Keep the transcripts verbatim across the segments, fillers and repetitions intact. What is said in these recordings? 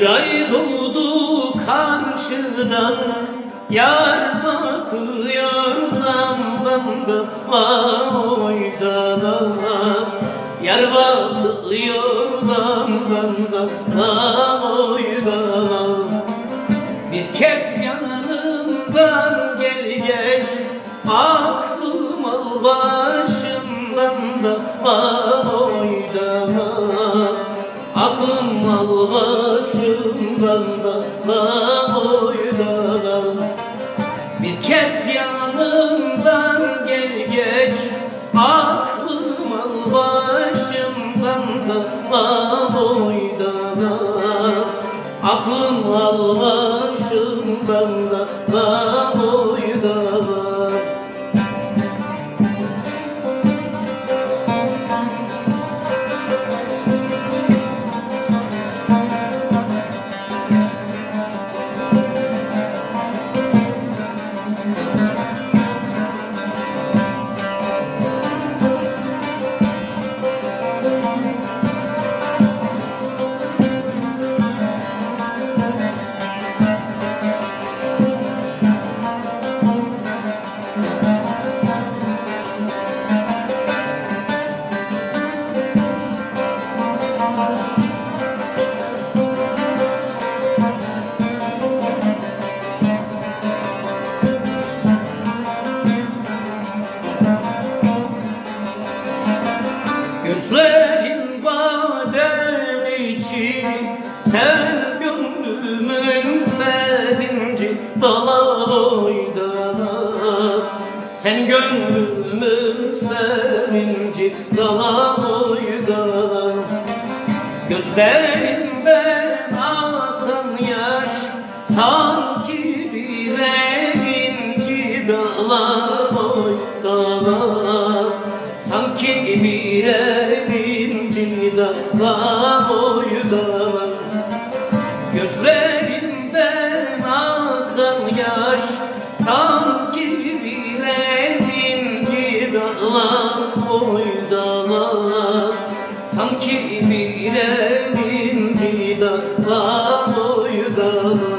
ay doğdu karşıdan, yar bakıyor damdan da oyda da. Yar bakıyor damdan da oyda da. Bir kez yanımdan gel geç, aklım al başımdan da oyda da. Aklım al başımdan da oyda da. Bir kez yanımdan gel geç, aklım al başımdan da oyda da. Aklım al başımdan da oyda da. Gözlerin badem içi, sen gönlümün sevinci dala boyda da. Sen gönlümün sevinci dala boyda da. Gözlerinden akan yaş, sanki bir evinci dala boyda da. Sanki bir evinci dala boyda da. Gözlerinden akan yaş, sanki bir evinci dala boyda da. Sanki bir evinci dala boyda da.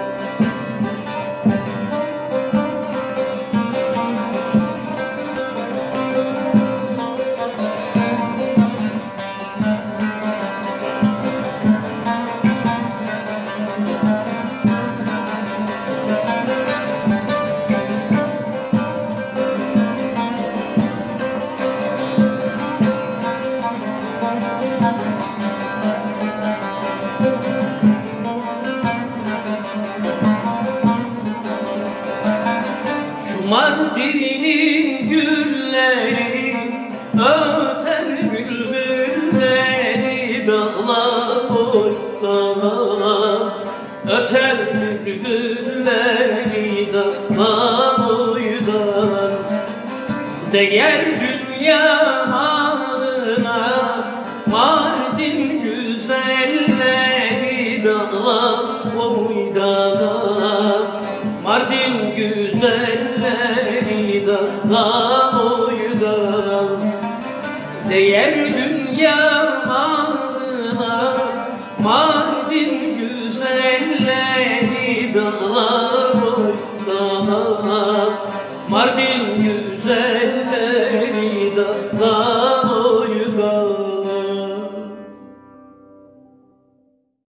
Mardin'in gülleri öter bülbülleri dala boyda. Öter bülbülleri dala boyda. Değer dünya malına Mardin güzelleri dala boyda. Mardin güzelleri dala boyda. Değer dünya malına Mardin güzelleri dala boyda. Mardin güzelleri dala